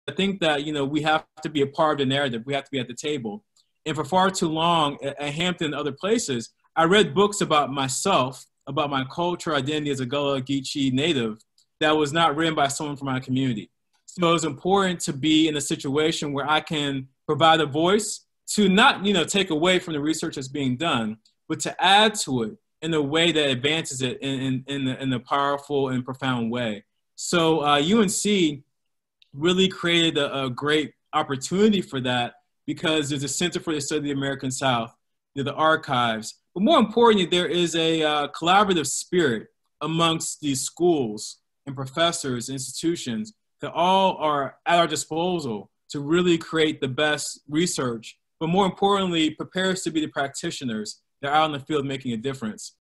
think that, you know, we have to be a part of the narrative. We have to be at the table. And for far too long at Hampton and other places, I read books about myself, about my culture, identity as a Gullah Geechee native that was not written by someone from my community. So it's important to be in a situation where I can provide a voice to not, you know, take away from the research that's being done, but to add to it in a way that advances it in a powerful and profound way. So UNC really created a great opportunity for that because there's a Center for the Study of the American South, there's the archives, but more importantly, there is a collaborative spirit amongst these schools and professors, institutions that all are at our disposal to really create the best research, but more importantly, prepare us to be the practitioners that are out in the field making a difference.